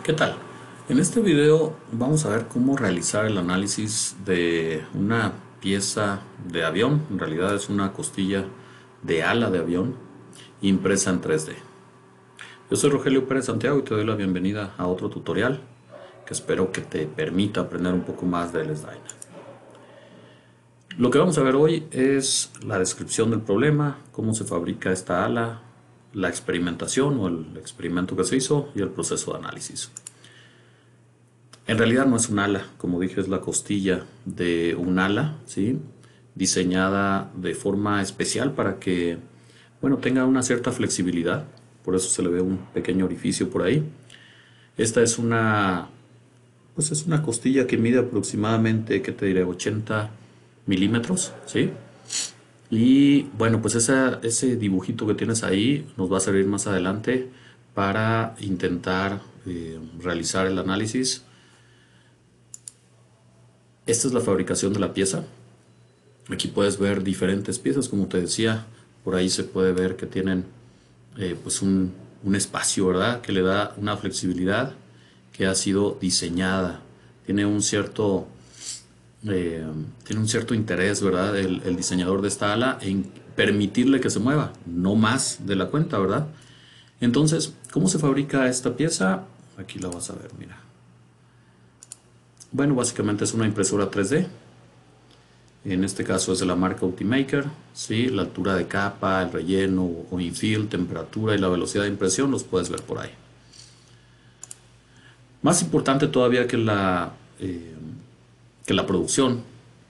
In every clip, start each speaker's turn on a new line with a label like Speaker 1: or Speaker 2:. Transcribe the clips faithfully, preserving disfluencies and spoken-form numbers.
Speaker 1: ¿Qué tal? En este video vamos a ver cómo realizar el análisis de una pieza de avión. En realidad es una costilla de ala de avión impresa en tres D. Yo soy Rogelio Pérez Santiago y te doy la bienvenida a otro tutorial que espero que te permita aprender un poco más del S D Y N A. Lo que vamos a ver hoy es la descripción del problema, cómo se fabrica esta ala, la experimentación o el experimento que se hizo y el proceso de análisis. En realidad no es un ala, como dije, es la costilla de un ala, ¿sí? Diseñada de forma especial para que, bueno, tenga una cierta flexibilidad. Por eso se le ve un pequeño orificio por ahí. Esta es una, pues es una costilla que mide aproximadamente, ¿qué te diré? ochenta milímetros, ¿sí? Y bueno, pues esa, ese dibujito que tienes ahí nos va a servir más adelante para intentar eh, realizar el análisis. Esta es la fabricación de la pieza. Aquí puedes ver diferentes piezas, como te decía. Por ahí se puede ver que tienen eh, pues un, un espacio, ¿verdad? Que le da una flexibilidad que ha sido diseñada. Tiene un cierto, eh, tiene un cierto interés, ¿verdad? El, el diseñador de esta ala en permitirle que se mueva, no más de la cuenta, ¿verdad? Entonces, ¿cómo se fabrica esta pieza? Aquí la vas a ver, mira. Bueno, básicamente es una impresora tres D. En este caso es de la marca Ultimaker, ¿sí? La altura de capa, el relleno o infill, temperatura y la velocidad de impresión los puedes ver por ahí. Más importante todavía que la, eh, que la producción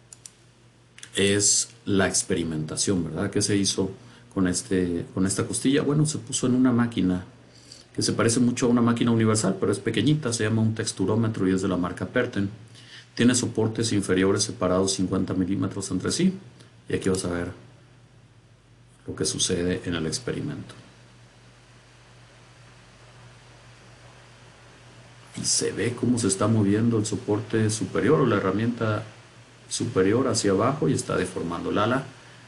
Speaker 1: es la experimentación, ¿verdad? ¿Qué se hizo con, este, con esta costilla? Bueno, se puso en una máquina que se parece mucho a una máquina universal, pero es pequeñita, se llama un texturómetro y es de la marca Perten. Tiene soportes inferiores separados cincuenta milímetros entre sí, y aquí vas a ver lo que sucede en el experimento. Y se ve cómo se está moviendo el soporte superior o la herramienta superior hacia abajo y está deformando el ala.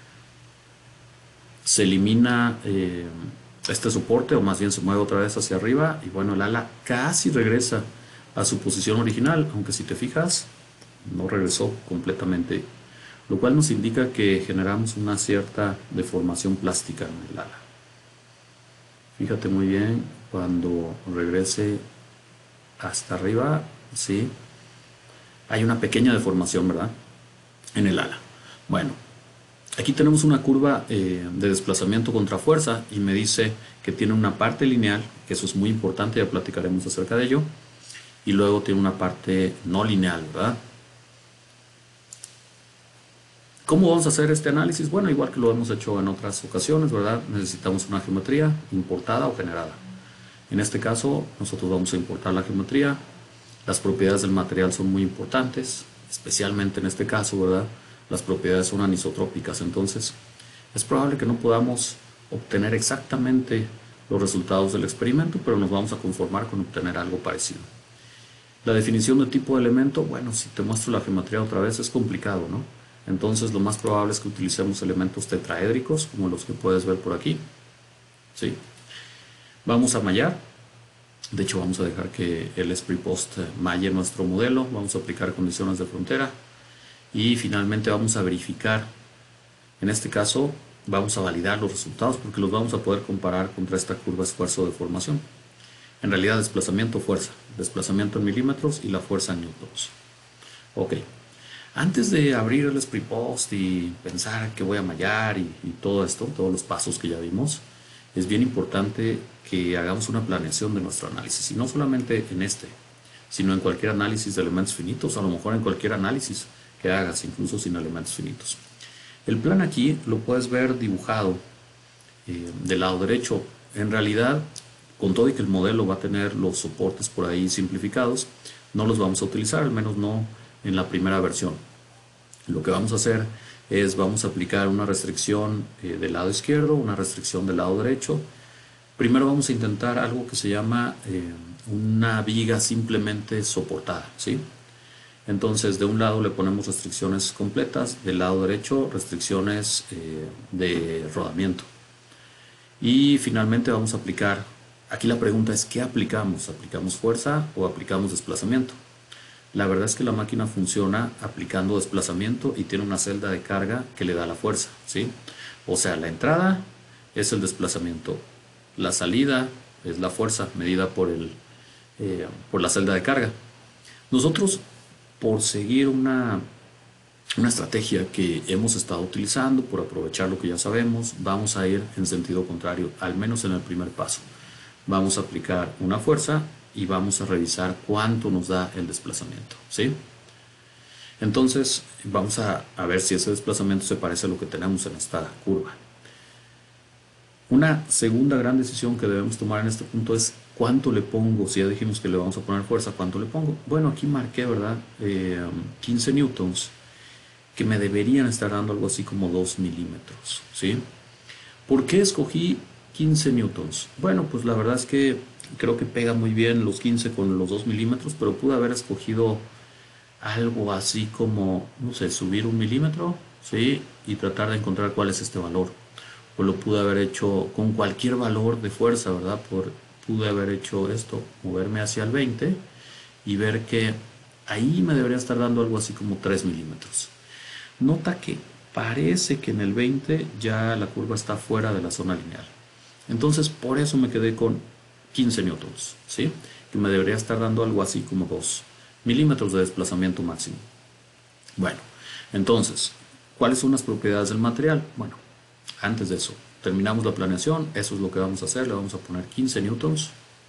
Speaker 1: Se elimina eh, este soporte, o más bien se mueve otra vez hacia arriba, y bueno, el ala casi regresa a su posición original, aunque si te fijas no regresó completamente, lo cual nos indica que generamos una cierta deformación plástica en el ala. Fíjate muy bien cuando regrese hasta arriba, sí, hay una pequeña deformación, ¿verdad? En el ala. Bueno, aquí tenemos una curva eh, de desplazamiento contra fuerza y me dice que tiene una parte lineal, que eso es muy importante, ya platicaremos acerca de ello, y luego tiene una parte no lineal, ¿verdad? ¿Cómo vamos a hacer este análisis? Bueno, igual que lo hemos hecho en otras ocasiones, ¿verdad? Necesitamos una geometría importada o generada. En este caso, nosotros vamos a importar la geometría. Las propiedades del material son muy importantes, especialmente en este caso, ¿verdad? Las propiedades son anisotrópicas, entonces es probable que no podamos obtener exactamente los resultados del experimento, pero nos vamos a conformar con obtener algo parecido. La definición de tipo de elemento, bueno, si te muestro la geometría otra vez es complicado, ¿no? Entonces lo más probable es que utilicemos elementos tetraédricos, como los que puedes ver por aquí, ¿sí? Vamos a mallar. De hecho, vamos a dejar que el Esprit Post malle nuestro modelo. Vamos a aplicar condiciones de frontera. Y finalmente vamos a verificar. En este caso, vamos a validar los resultados porque los vamos a poder comparar contra esta curva esfuerzo-deformación. En realidad, desplazamiento-fuerza. Desplazamiento en milímetros y la fuerza en newtons. Ok. Antes de abrir el Esprit Post y pensar que voy a mallar y, y todo esto, todos los pasos que ya vimos, es bien importante que hagamos una planeación de nuestro análisis, y no solamente en este, sino en cualquier análisis de elementos finitos, a lo mejor en cualquier análisis que hagas, incluso sin elementos finitos. El plan aquí lo puedes ver dibujado eh, del lado derecho. En realidad, con todo y que el modelo va a tener los soportes por ahí simplificados, no los vamos a utilizar, al menos no en la primera versión. Lo que vamos a hacer es vamos a aplicar una restricción eh, del lado izquierdo, una restricción del lado derecho. Primero vamos a intentar algo que se llama eh, una viga simplemente soportada, ¿sí? Entonces de un lado le ponemos restricciones completas, del lado derecho restricciones eh, de rodamiento. Y finalmente vamos a aplicar Aquí la pregunta es, ¿qué aplicamos? ¿Aplicamos fuerza o aplicamos desplazamiento? La verdad es que la máquina funciona aplicando desplazamiento y tiene una celda de carga que le da la fuerza, ¿sí? O sea, la entrada es el desplazamiento, la salida es la fuerza medida por, el, eh, por la celda de carga. Nosotros, por seguir una, una estrategia que hemos estado utilizando, por aprovechar lo que ya sabemos, vamos a ir en sentido contrario, al menos en el primer paso. Vamos a aplicar una fuerza y vamos a revisar cuánto nos da el desplazamiento, ¿sí? Entonces vamos a, a ver si ese desplazamiento se parece a lo que tenemos en esta curva. Una segunda gran decisión que debemos tomar en este punto es cuánto le pongo. Si ya dijimos que le vamos a poner fuerza, ¿cuánto le pongo? Bueno, aquí marqué, ¿verdad? Eh, quince newtons, que me deberían estar dando algo así como dos milímetros, ¿sí? ¿Por qué escogí quince newtons? Bueno, pues la verdad es que creo que pega muy bien los quince con los dos milímetros, pero pude haber escogido algo así como, no sé, subir un milímetro, ¿sí? Y tratar de encontrar cuál es este valor. O lo pude haber hecho con cualquier valor de fuerza, ¿verdad? Por, pude haber hecho esto, moverme hacia el veinte y ver que ahí me debería estar dando algo así como tres milímetros. Nota que parece que en el veinte ya la curva está fuera de la zona lineal. Entonces por eso me quedé con quince newtons, ¿sí? Que me debería estar dando algo así como dos milímetros de desplazamiento máximo. Bueno, entonces, ¿cuáles son las propiedades del material? Bueno, antes de eso, terminamos la planeación, eso es lo que vamos a hacer, le vamos a poner quince newtons.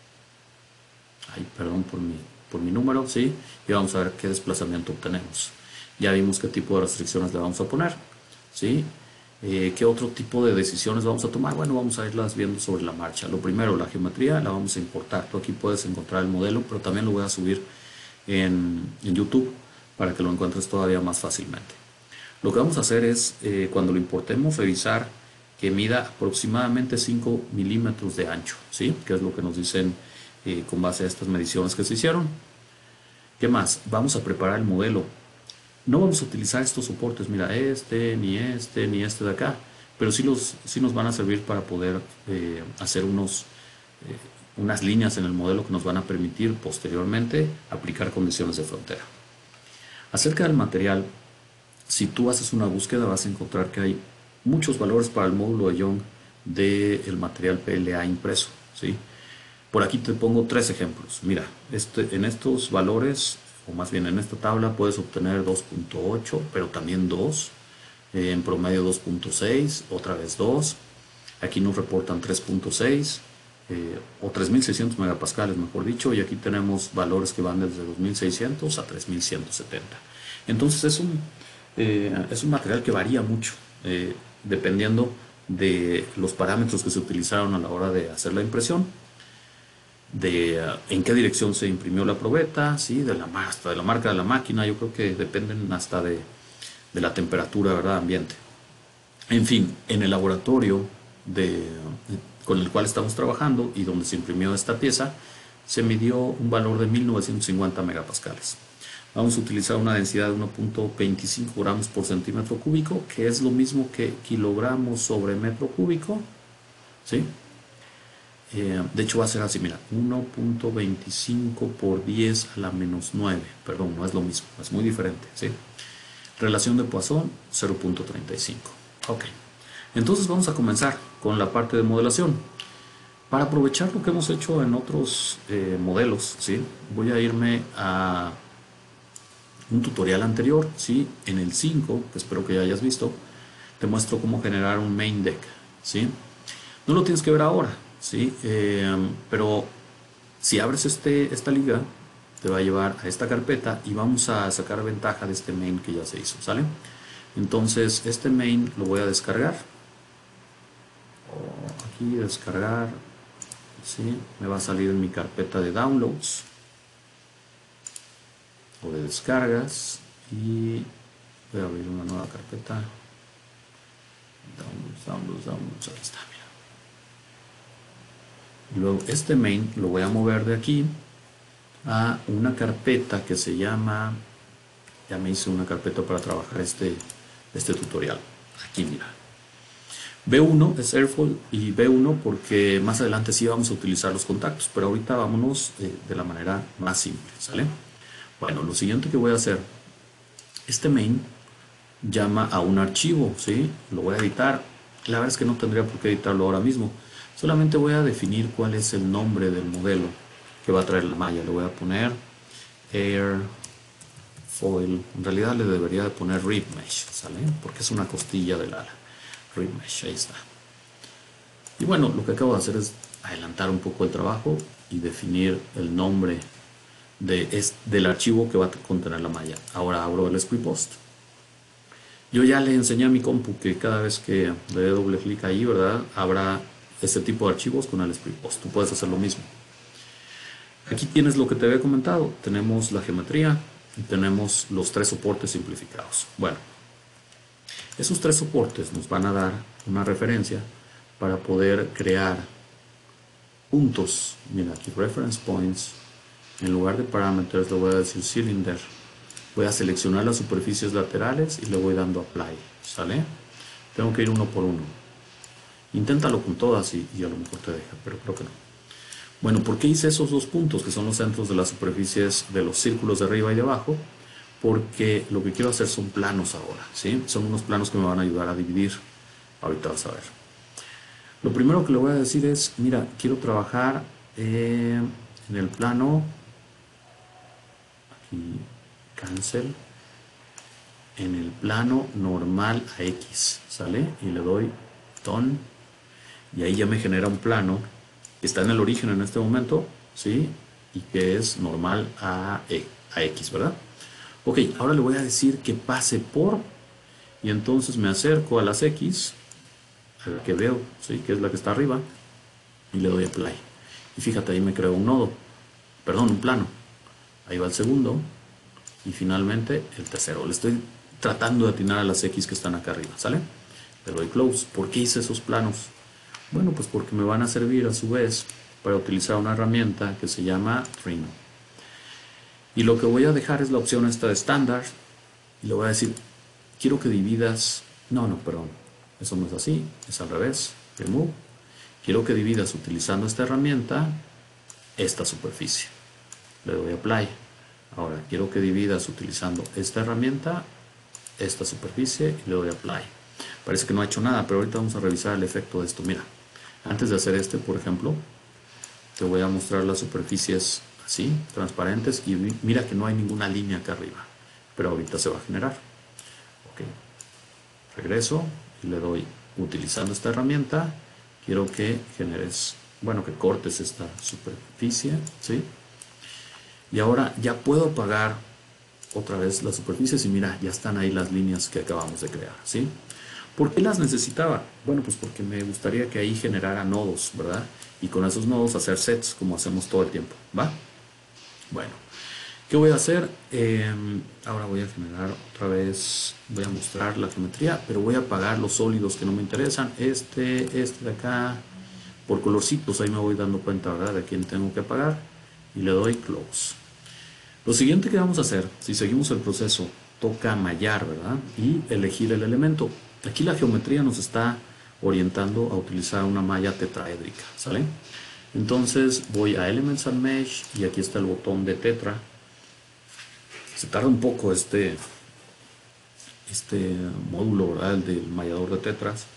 Speaker 1: Ay, perdón por mi, por mi número, ¿sí? Y vamos a ver qué desplazamiento obtenemos. Ya vimos qué tipo de restricciones le vamos a poner, ¿sí? Eh, ¿Qué otro tipo de decisiones vamos a tomar? Bueno, vamos a irlas viendo sobre la marcha. Lo primero, la geometría la vamos a importar. Tú aquí puedes encontrar el modelo, pero también lo voy a subir en, en YouTube para que lo encuentres todavía más fácilmente. Lo que vamos a hacer es, eh, cuando lo importemos, revisar que mida aproximadamente cinco milímetros de ancho, ¿sí? Que es lo que nos dicen eh, con base a estas mediciones que se hicieron. ¿Qué más? Vamos a preparar el modelo. No vamos a utilizar estos soportes, mira, este, ni este, ni este de acá, pero sí, los, sí nos van a servir para poder eh, hacer unos, eh, unas líneas en el modelo que nos van a permitir posteriormente aplicar condiciones de frontera. Acerca del material, si tú haces una búsqueda vas a encontrar que hay muchos valores para el módulo de Young del material P L A impreso, ¿sí? Por aquí te pongo tres ejemplos. Mira, este, en estos valores, o más bien en esta tabla, puedes obtener dos punto ocho, pero también dos, eh, en promedio dos punto seis, otra vez dos, aquí nos reportan tres punto seis, eh, o tres mil seiscientos megapascales, mejor dicho, y aquí tenemos valores que van desde dos mil seiscientos a tres mil ciento setenta. Entonces es un, eh, es un material que varía mucho, eh, dependiendo de los parámetros que se utilizaron a la hora de hacer la impresión, de uh, en qué dirección se imprimió la probeta, ¿sí? de la, hasta de la marca de la máquina. Yo creo que dependen hasta de, de la temperatura, ¿verdad? Ambiente. En fin, en el laboratorio de, con el cual estamos trabajando y donde se imprimió esta pieza, se midió un valor de mil novecientos cincuenta megapascales. Vamos a utilizar una densidad de uno punto veinticinco gramos por centímetro cúbico, que es lo mismo que kilogramos sobre metro cúbico, ¿sí? Eh, de hecho va a ser así, mira, uno punto veinticinco por diez a la menos nueve, perdón, no es lo mismo, es muy diferente, ¿sí? Relación de Poisson, cero punto treinta y cinco. Ok, entonces vamos a comenzar con la parte de modelación. Para aprovechar lo que hemos hecho en otros eh, modelos, ¿sí? Voy a irme a un tutorial anterior, ¿sí? En el cinco, que espero que ya hayas visto, te muestro cómo generar un main deck, ¿sí? No lo tienes que ver ahora, ¿sí? Eh, pero si abres este, esta liga, te va a llevar a esta carpeta y vamos a sacar ventaja de este main que ya se hizo, ¿sale? Entonces este main lo voy a descargar. Aquí descargar, ¿sí? Me va a salir en mi carpeta de downloads o de descargas y voy a abrir una nueva carpeta. Downloads, downloads, downloads, aquí está, mira. Y luego este main lo voy a mover de aquí a una carpeta que se llama, ya me hice una carpeta para trabajar este, este tutorial. Aquí mira. B uno es airfoil y B uno porque más adelante sí vamos a utilizar los contactos, pero ahorita vámonos eh, de la manera más simple, ¿sale? Bueno, lo siguiente que voy a hacer, este main llama a un archivo, ¿sí? Lo voy a editar. La verdad es que no tendría por qué editarlo ahora mismo. Solamente voy a definir cuál es el nombre del modelo que va a traer la malla. Le voy a poner airfoil. En realidad le debería de poner rib mesh, ¿sale? Porque es una costilla del ala. Rib mesh, ahí está. Y bueno, lo que acabo de hacer es adelantar un poco el trabajo y definir el nombre de es, del archivo que va a contener la malla. Ahora abro el script post. Yo ya le enseñé a mi compu que cada vez que le dé doble clic ahí, ¿verdad? Habrá este tipo de archivos con el script post. Tú puedes hacer lo mismo. Aquí tienes lo que te había comentado. Tenemos la geometría y tenemos los tres soportes simplificados. Bueno, esos tres soportes nos van a dar una referencia para poder crear puntos. Mira aquí, reference points. En lugar de parámetros le voy a decir cylinder. Voy a seleccionar las superficies laterales y le voy dando apply, ¿sale? Tengo que ir uno por uno. Inténtalo con todas y, y a lo mejor te deja, pero creo que no. Bueno, ¿por qué hice esos dos puntos que son los centros de las superficies de los círculos de arriba y de abajo? Porque lo que quiero hacer son planos ahora, ¿sí? Son unos planos que me van a ayudar a dividir. Ahorita vas a ver. Lo primero que le voy a decir es, mira, quiero trabajar eh, en el plano, aquí, cancel, en el plano normal a X, ¿sale? Y le doy done y ahí ya me genera un plano que está en el origen en este momento, ¿sí? Y que es normal a, e, a X, ¿verdad? Ok, ahora le voy a decir que pase por y entonces me acerco a las X, a la que veo, ¿sí? Que es la que está arriba, y le doy apply. Y fíjate, ahí me creo un nodo, perdón, un plano. Ahí va el segundo. Y finalmente el tercero. Le estoy tratando de atinar a las X que están acá arriba, ¿sale? Le doy close. ¿Por qué hice esos planos? Bueno, pues porque me van a servir a su vez para utilizar una herramienta que se llama trim. Y lo que voy a dejar es la opción esta de estándar. Y le voy a decir, quiero que dividas... No, no, perdón. Eso no es así. Es al revés. Remove. Quiero que dividas utilizando esta herramienta esta superficie. Le doy apply. Ahora, quiero que dividas utilizando esta herramienta, esta superficie, y le doy apply. Parece que no ha hecho nada, pero ahorita vamos a revisar el efecto de esto. Mira, antes de hacer este, por ejemplo, te voy a mostrar las superficies así, transparentes, y mira que no hay ninguna línea acá arriba, pero ahorita se va a generar. Ok, regreso y le doy, utilizando esta herramienta, quiero que generes, bueno, que cortes esta superficie, ¿sí? Y ahora ya puedo apagar otra vez las superficies y mira, ya están ahí las líneas que acabamos de crear, ¿sí? ¿Por qué las necesitaba? Bueno, pues porque me gustaría que ahí generara nodos, ¿verdad? Y con esos nodos hacer sets como hacemos todo el tiempo, ¿va? Bueno, ¿qué voy a hacer? Eh, ahora voy a generar otra vez, voy a mostrar la geometría, pero voy a apagar los sólidos que no me interesan. Este, este de acá, por colorcitos, ahí me voy dando cuenta, ¿verdad? De quién tengo que apagar. Y le doy close. Lo siguiente que vamos a hacer, si seguimos el proceso, toca mallar, ¿verdad? Y elegir el elemento. Aquí la geometría nos está orientando a utilizar una malla tetraédrica, ¿sale? Entonces voy a Elements and Mesh y aquí está el botón de tetra. Se tarda un poco este, este módulo, ¿verdad? El del mallador de tetras.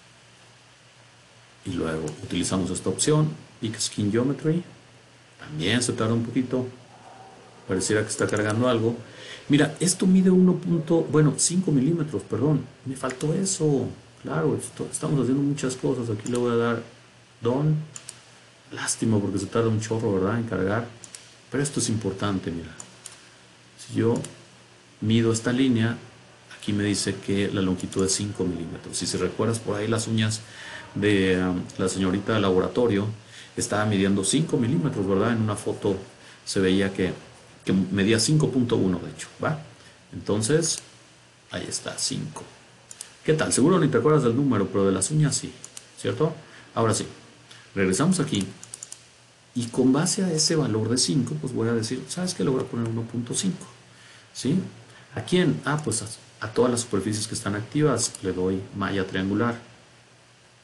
Speaker 1: Y luego utilizamos esta opción, Pick Skin Geometry. También se tarda un poquito. Pareciera que está cargando algo. Mira, esto mide uno. Bueno, cinco milímetros, perdón. Me faltó eso. Claro, esto, estamos haciendo muchas cosas. Aquí le voy a dar Done. Lástima porque se tarda un chorro, ¿verdad? En cargar. Pero esto es importante, mira. Si yo mido esta línea, aquí me dice que la longitud es cinco milímetros. Y si recuerdas por ahí las uñas de um, la señorita del laboratorio, estaba midiendo cinco milímetros, ¿verdad? En una foto se veía que, que medía cinco punto uno, de hecho, ¿va? Entonces, ahí está, cinco. ¿Qué tal? Seguro ni te acuerdas del número, pero de las uñas sí, ¿cierto? Ahora sí, regresamos aquí. Y con base a ese valor de cinco, pues voy a decir, ¿sabes qué? Le voy a poner uno punto cinco, ¿sí? ¿A quién? Ah, pues a, a todas las superficies que están activas le doy malla triangular.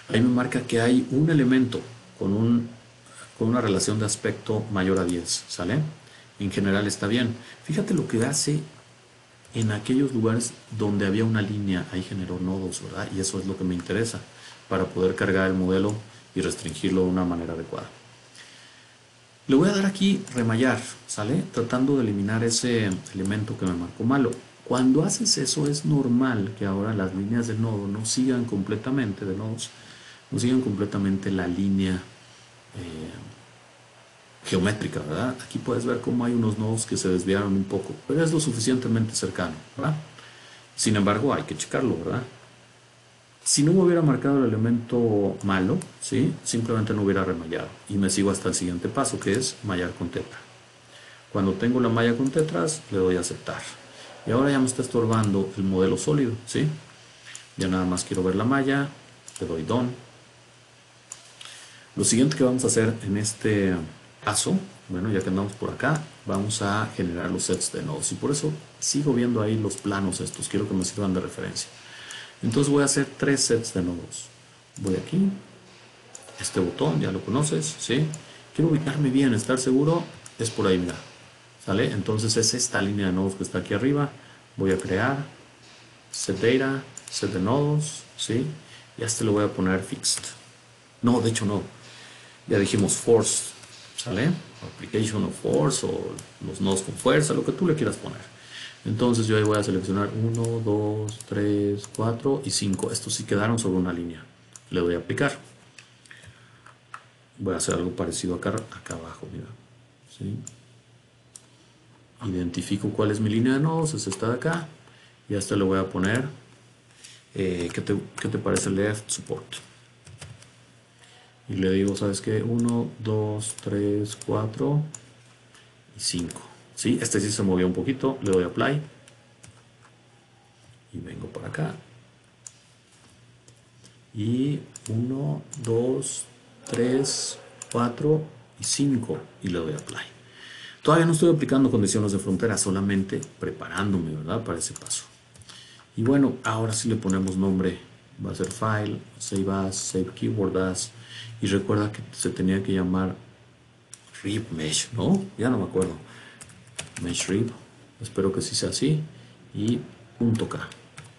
Speaker 1: ahí me marca que hay un elemento con, un, con una relación de aspecto mayor a diez, ¿sale? En general está bien. Fíjate lo que hace en aquellos lugares donde había una línea, ahí generó nodos, ¿verdad? Y eso es lo que me interesa para poder cargar el modelo y restringirlo de una manera adecuada. Le voy a dar aquí remallar, ¿sale? Tratando de eliminar ese elemento que me marcó malo. Cuando haces eso es normal que ahora las líneas del nodo no sigan completamente, de nodos, no sigan completamente la línea eh, geométrica, ¿verdad? Aquí puedes ver cómo hay unos nodos que se desviaron un poco, pero es lo suficientemente cercano, ¿verdad? Sin embargo, hay que checarlo, ¿verdad? Si no me hubiera marcado el elemento malo, ¿sí? Simplemente no hubiera remallado. Y me sigo hasta el siguiente paso, que es mallar con tetra. Cuando tengo la malla con tetras, le doy a aceptar. Y ahora ya me está estorbando el modelo sólido, ¿sí? Ya nada más quiero ver la malla, le doy done. Lo siguiente que vamos a hacer en este paso, bueno, ya que andamos por acá, vamos a generar los sets de nodos. Y por eso sigo viendo ahí los planos estos, quiero que me sirvan de referencia. Entonces voy a hacer tres sets de nodos. Voy aquí, este botón ya lo conoces, ¿sí? Quiero ubicarme bien, estar seguro, es por ahí, mira, ¿sale? Entonces es esta línea de nodos que está aquí arriba. Voy a crear set data, set de nodos, ¿sí? Y a este le voy a poner fixed. No, de hecho no, ya dijimos force, ¿sale? Application of force o los nodos con fuerza, lo que tú le quieras poner. Entonces yo ahí voy a seleccionar uno, dos, tres, cuatro y cinco. Estos sí quedaron sobre una línea. Le doy a aplicar. Voy a hacer algo parecido acá, acá abajo, mira. ¿Sí? Identifico cuál es mi línea de nodos, es esta de acá. Y a este le voy a poner, eh, ¿qué, te, ¿qué te parece left support? Y le digo, ¿sabes qué? uno, dos, tres, cuatro y cinco. ¿Sí? Este sí se movió un poquito, le doy apply y vengo para acá y uno, dos, tres, cuatro y cinco y le doy apply. Todavía no estoy aplicando condiciones de frontera, solamente preparándome, ¿verdad? Para ese paso. Y bueno, ahora sí le ponemos nombre, va a ser file, save as, save keyword as, y recuerda que se tenía que llamar rib mesh, ¿no? Ya no me acuerdo. Mesh rib, espero que sí sea así, y punto K.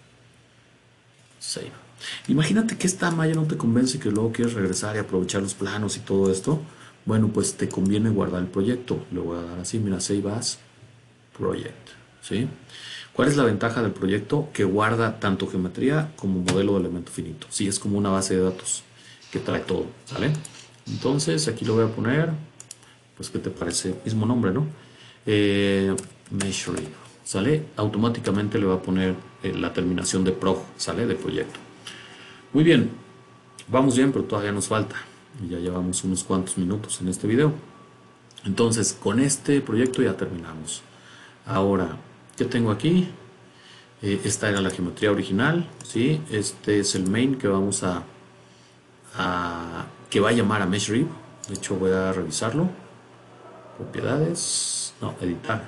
Speaker 1: Save. Imagínate que esta malla no te convence, que luego quieres regresar y aprovechar los planos y todo esto. Bueno, pues te conviene guardar el proyecto. Le voy a dar así, mira, save as project, ¿sí? ¿Cuál es la ventaja del proyecto? Que guarda tanto geometría como modelo de elemento finito. Sí, es como una base de datos que trae todo, ¿sale? Entonces aquí lo voy a poner, pues, ¿qué te parece? Mismo nombre, ¿no? Eh, mesh rib, ¿sale? Automáticamente le va a poner eh, la terminación de prog, ¿sale? De proyecto. Muy bien, vamos bien, pero todavía nos falta. Ya llevamos unos cuantos minutos en este video. Entonces, con este proyecto ya terminamos. Ahora, ¿qué tengo aquí? Eh, esta era la geometría original, ¿sí? Este es el main que vamos a, a que va a llamar a mesh rib. De hecho, voy a revisarlo. Propiedades, no, editar.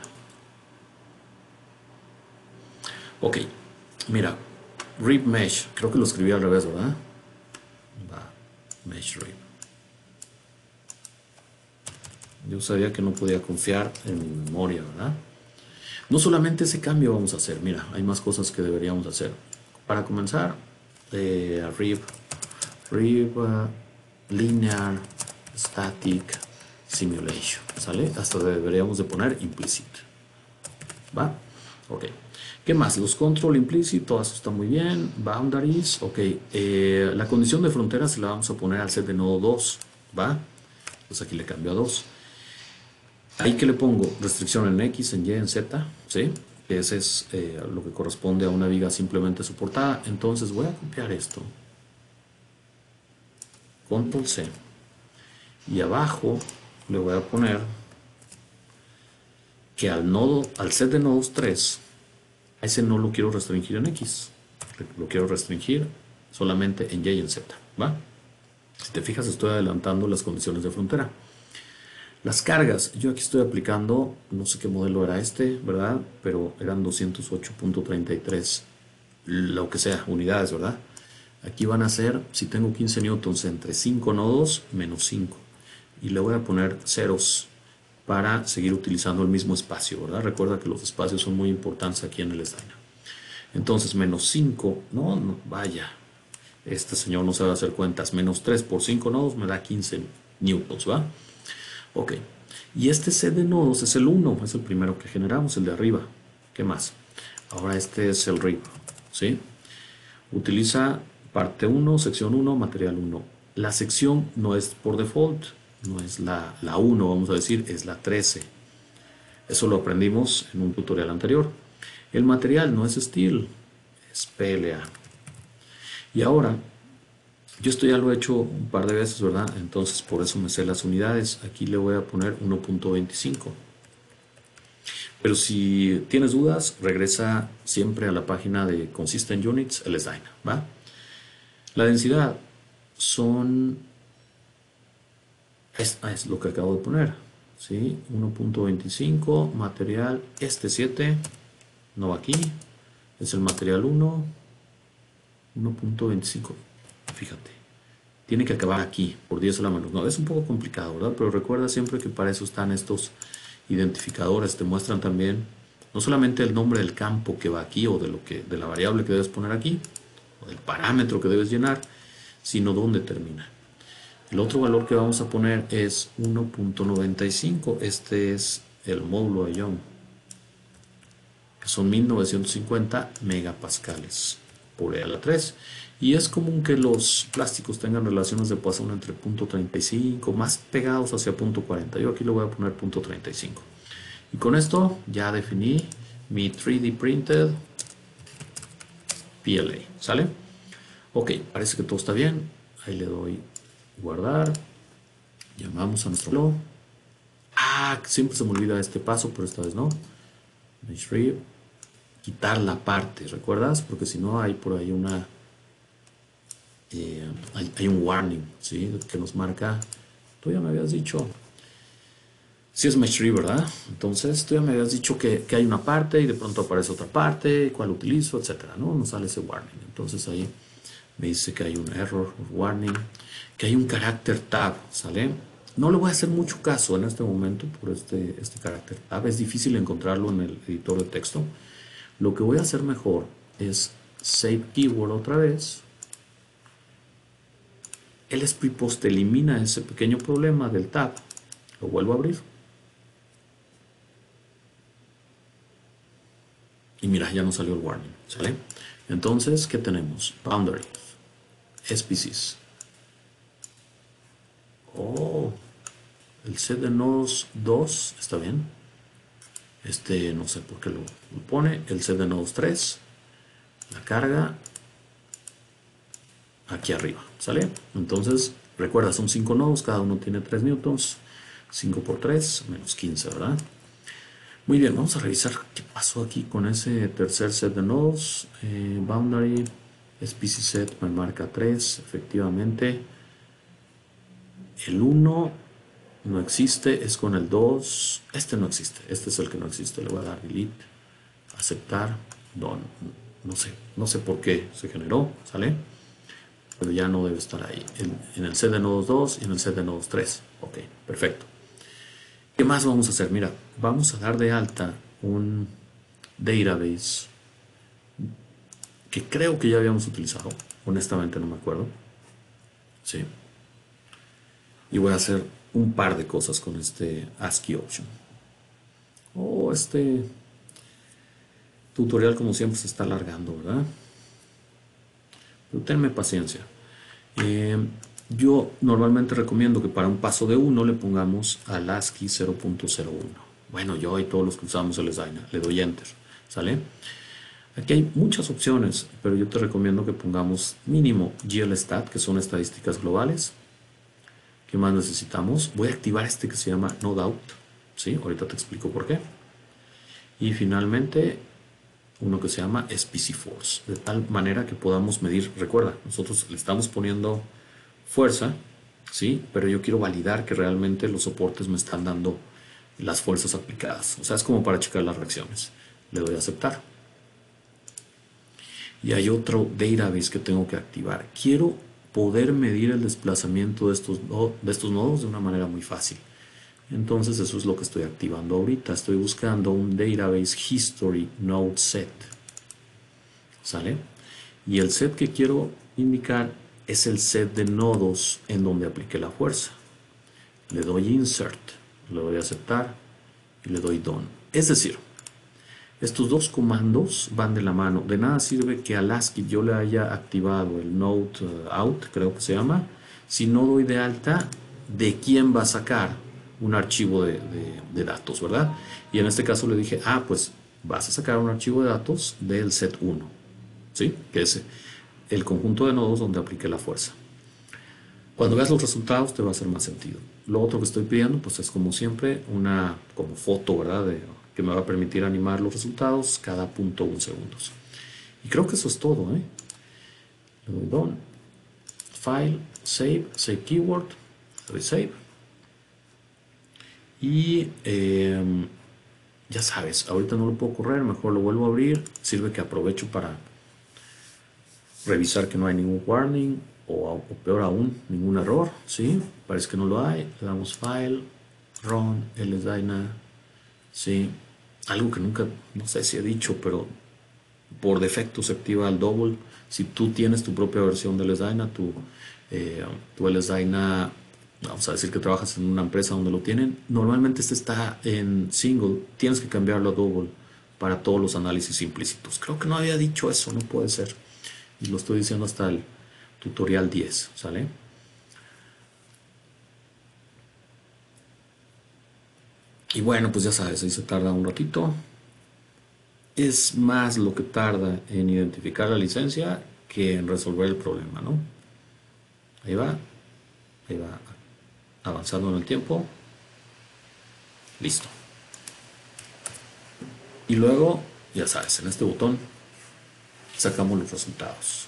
Speaker 1: Ok, mira, rib mesh, creo que lo escribí al revés, ¿verdad? Va, mesh rib. Yo sabía que no podía confiar en mi memoria, ¿verdad? No solamente ese cambio vamos a hacer, mira, hay más cosas que deberíamos hacer. Para comenzar, eh, rib, rib, uh, linear, static, simulation, ¿sale? Hasta deberíamos de poner implicit, ¿va? Ok. ¿Qué más? Los control implicit, todo eso está muy bien. Boundaries, ok. Eh, la condición de frontera se la vamos a poner al set de nodo dos, ¿va? Pues aquí le cambio a dos. Ahí que le pongo restricción en X, en Y, en Z, ¿sí? Ese es eh, lo que corresponde a una viga simplemente soportada. Entonces voy a copiar esto. Control C. Y abajo le voy a poner que al nodo, al set de nodos tres, a ese no lo quiero restringir en X. Lo quiero restringir solamente en Y y en Z, ¿va? Si te fijas, estoy adelantando las condiciones de frontera. Las cargas, yo aquí estoy aplicando, no sé qué modelo era este, ¿verdad? Pero eran doscientos ocho punto treinta y tres, lo que sea, unidades, ¿verdad? Aquí van a ser, si tengo quince newtons entre cinco nodos, menos cinco. Y le voy a poner ceros para seguir utilizando el mismo espacio, ¿verdad? Recuerda que los espacios son muy importantes aquí en el S-Dyna. Entonces, menos cinco, no, no, vaya, este señor no sabe hacer cuentas. Menos tres por cinco nodos me da quince newtons, ¿va? Ok. Y este set de nodos es el uno, es el primero que generamos, el de arriba. ¿Qué más? Ahora este es el R I P, ¿sí? Utiliza parte uno, sección uno, material uno. La sección no es por default, no es la, la uno, vamos a decir, es la trece. Eso lo aprendimos en un tutorial anterior. El material no es steel, es P L A. Y ahora, yo esto ya lo he hecho un par de veces, ¿verdad? Entonces por eso me sé las unidades. Aquí le voy a poner uno punto veinticinco. Pero si tienes dudas, regresa siempre a la página de Consistent Units, el S-Dyna, ¿va? La densidad son... Es, es lo que acabo de poner, ¿sí? uno punto veinticinco, material, este siete, no va aquí, es el material uno, uno punto veinticinco, fíjate, tiene que acabar aquí, por diez a la menos nueve, es un poco complicado, ¿verdad? Pero recuerda siempre que para eso están estos identificadores, te muestran también no solamente el nombre del campo que va aquí o de, lo que, de la variable que debes poner aquí, o del parámetro que debes llenar, sino dónde termina. El otro valor que vamos a poner es uno punto noventa y cinco. Este es el módulo de Young, que son mil novecientos cincuenta megapascales por E a la tres. Y es común que los plásticos tengan relaciones de Poisson entre punto treinta y cinco, más pegados hacia punto cuarenta. Yo aquí le voy a poner punto treinta y cinco. Y con esto ya definí mi tres D Printed P L A. ¿Sale? Ok, parece que todo está bien. Ahí le doy guardar, llamamos a nuestro flow. Ah, siempre se me olvida este paso, pero esta vez no. Quitar la parte, ¿recuerdas? Porque si no hay por ahí una eh, hay, hay un warning, ¿sí? Que nos marca, tú ya me habías dicho, si es mesh tree, ¿verdad? Entonces tú ya me habías dicho que, que hay una parte y de pronto aparece otra parte, cuál utilizo, etcétera, ¿no? Nos sale ese warning. Entonces ahí me dice que hay un error, un warning, que hay un carácter tab, ¿sale? No le voy a hacer mucho caso en este momento por este, este carácter tab. Es difícil encontrarlo en el editor de texto. Lo que voy a hacer mejor es save keyword otra vez. El script post elimina ese pequeño problema del tab. Lo vuelvo a abrir. Y mira, ya no salió el warning, ¿sale? Entonces, ¿qué tenemos? Boundary. S P Cs. Oh, el set de nodos dos está bien. Este no sé por qué lo, lo pone. El set de nodos tres, la carga aquí arriba, ¿sale? Entonces, recuerda, son cinco nodos, cada uno tiene tres newtons. cinco por tres, menos quince, ¿verdad? Muy bien, vamos a revisar qué pasó aquí con ese tercer set de nodos. Eh, boundary, S P C set me marca tres, efectivamente. El uno no existe, es con el dos. Este no existe, este es el que no existe. Le voy a dar delete, aceptar, no, no sé, no sé por qué se generó, ¿sale? Pero ya no debe estar ahí. En, en el set de nodos dos y en el set de nodos tres. Ok, perfecto. ¿Qué más vamos a hacer? Mira, vamos a dar de alta un database que creo que ya habíamos utilizado. Honestamente no me acuerdo. Sí. Y voy a hacer un par de cosas con este ASCII option. Oh, este tutorial como siempre se está alargando, ¿verdad? Pero tenme paciencia. Eh, yo normalmente recomiendo que para un paso de uno le pongamos al ASCII cero punto cero uno. Bueno, yo y todos los que usamos el S-Dyna, le doy Enter, ¿sale? Aquí hay muchas opciones, pero yo te recomiendo que pongamos mínimo G L stat, que son estadísticas globales. ¿Qué más necesitamos? Voy a activar este que se llama No Doubt, ¿sí? Ahorita te explico por qué. Y finalmente, uno que se llama S P C Force, de tal manera que podamos medir. Recuerda, nosotros le estamos poniendo fuerza, ¿sí? Pero yo quiero validar que realmente los soportes me están dando las fuerzas aplicadas. O sea, es como para checar las reacciones. Le doy a aceptar. Y hay otro database que tengo que activar. Quiero poder medir el desplazamiento de estos, de estos nodos de una manera muy fácil. Entonces eso es lo que estoy activando ahorita. Estoy buscando un database history node set. ¿Sale? Y el set que quiero indicar es el set de nodos en donde apliqué la fuerza. Le doy insert, le doy aceptar y le doy done. Es decir, estos dos comandos van de la mano. De nada sirve que a LASKit yo le haya activado el node out, creo que se llama, si no doy de alta de quién va a sacar un archivo de, de, de datos, ¿verdad? Y en este caso le dije, ah, pues vas a sacar un archivo de datos del set uno, ¿sí? Que es el conjunto de nodos donde apliqué la fuerza. Cuando veas los resultados te va a hacer más sentido. Lo otro que estoy pidiendo, pues es como siempre, una como foto, ¿verdad? De, que me va a permitir animar los resultados cada punto un segundos. Y creo que eso es todo, ¿eh? Le doy done, file, save, save keyword, le doy save. Y eh, ya sabes, ahorita no lo puedo correr, mejor lo vuelvo a abrir. Sirve que aprovecho para revisar que no hay ningún warning o, o peor aún, ningún error, ¿sí? Parece que no lo hay. Le damos file, run, lsdyna, ¿sí? Algo que nunca, no sé si he dicho, pero por defecto se activa el double. Si tú tienes tu propia versión de lsdyna, tu, eh, tu lsdyna, vamos a decir que trabajas en una empresa donde lo tienen, normalmente este está en single, tienes que cambiarlo a double para todos los análisis implícitos. Creo que no había dicho eso, no puede ser. Y lo estoy diciendo hasta el tutorial diez, ¿sale? Y bueno, pues ya sabes, ahí se tarda un ratito. Es más lo que tarda en identificar la licencia que en resolver el problema, ¿no? Ahí va, ahí va avanzando en el tiempo. Listo. Y luego, ya sabes, en este botón sacamos los resultados.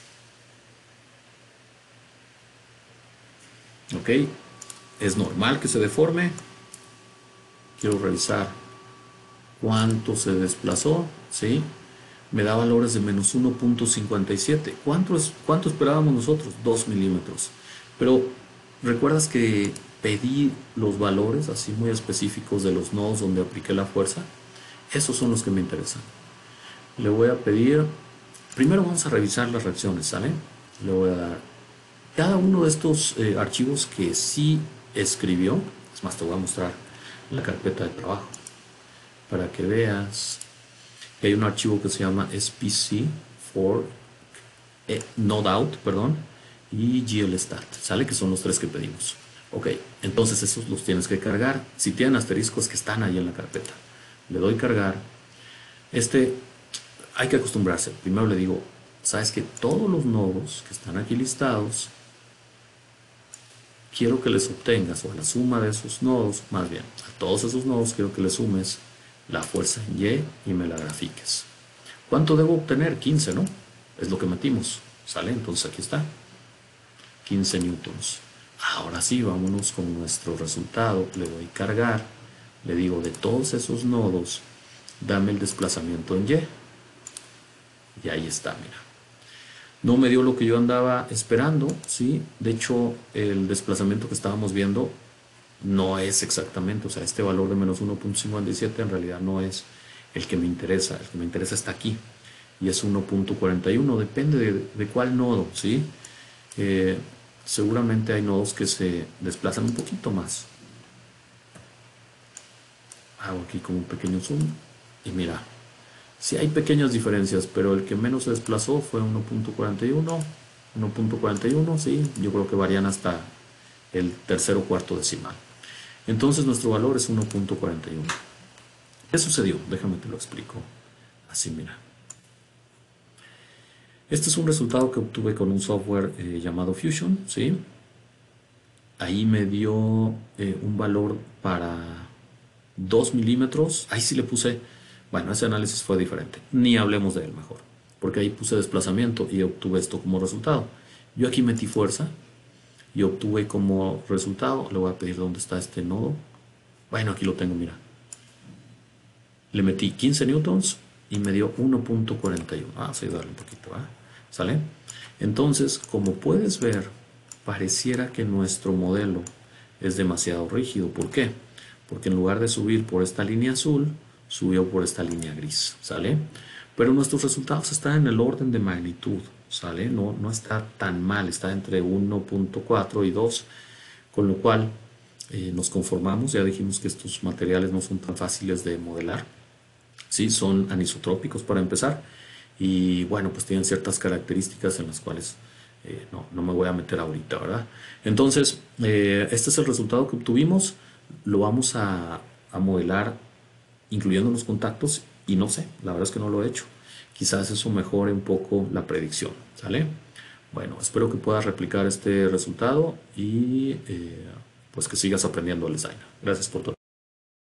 Speaker 1: Ok, es normal que se deforme. Quiero revisar cuánto se desplazó, ¿sí? Me da valores de menos uno punto cincuenta y siete. ¿Cuánto, es, ¿Cuánto esperábamos nosotros? dos milímetros. Pero ¿recuerdas que pedí los valores así muy específicos de los nodos donde apliqué la fuerza? Esos son los que me interesan. Le voy a pedir, primero vamos a revisar las reacciones, ¿sale? Le voy a dar cada uno de estos eh, archivos que sí escribió. Es más, te voy a mostrar la carpeta de trabajo para que veas que hay un archivo que se llama S P C for eh, nodeout, perdón, y glstat, ¿sale? Que son los tres que pedimos. Ok, entonces esos los tienes que cargar. Si tienen asteriscos, que están ahí en la carpeta. Le doy cargar. Este, hay que acostumbrarse. Primero le digo, sabes que todos los nodos que están aquí listados, quiero que les obtengas, o a la suma de esos nodos, más bien, a todos esos nodos quiero que les sumes la fuerza en Y y me la grafiques. ¿Cuánto debo obtener? quince, ¿no? Es lo que metimos, ¿sale? Entonces aquí está, quince newtons. Ahora sí, vámonos con nuestro resultado. Le doy cargar, le digo de todos esos nodos, dame el desplazamiento en Y. Y ahí está, mira. No me dio lo que yo andaba esperando, ¿sí? De hecho, el desplazamiento que estábamos viendo no es exactamente, o sea, este valor de menos uno punto cincuenta y siete en realidad no es el que me interesa. El que me interesa está aquí y es uno punto cuarenta y uno, depende de, de cuál nodo, ¿sí? Eh, seguramente hay nodos que se desplazan un poquito más. Hago aquí como un pequeño zoom y mira, sí hay pequeñas diferencias, pero el que menos se desplazó fue uno punto cuarenta y uno, uno punto cuarenta y uno, sí, yo creo que varían hasta el tercer o cuarto decimal. Entonces nuestro valor es uno punto cuarenta y uno. ¿Qué sucedió? Déjame te lo explico. Así, mira. Este es un resultado que obtuve con un software eh, llamado Fusion, ¿sí? Ahí me dio eh, un valor para dos milímetros. Ahí sí le puse, bueno, ese análisis fue diferente. Ni hablemos de él mejor, porque ahí puse desplazamiento y obtuve esto como resultado. Yo aquí metí fuerza y obtuve como resultado, le voy a pedir dónde está este nodo. Bueno, aquí lo tengo, mira. Le metí quince newtons y me dio uno punto cuarenta y uno. Ah, vamos a ayudarle un poquito, ¿eh? ¿sale? Entonces, como puedes ver, pareciera que nuestro modelo es demasiado rígido. ¿Por qué? Porque en lugar de subir por esta línea azul, subió por esta línea gris, ¿sale? Pero nuestros resultados están en el orden de magnitud, ¿sale? No, no está tan mal, está entre uno punto cuatro y dos, con lo cual eh, nos conformamos. Ya dijimos que estos materiales no son tan fáciles de modelar, ¿sí? Son anisotrópicos para empezar y bueno, pues tienen ciertas características en las cuales eh, no, no me voy a meter ahorita, ¿verdad? Entonces, eh, este es el resultado que obtuvimos. Lo vamos a, a modelar incluyendo los contactos y no sé, la verdad es que no lo he hecho. Quizás eso mejore un poco la predicción, ¿sale? Bueno, espero que puedas replicar este resultado y eh, pues que sigas aprendiendo el design. Gracias por tu atención.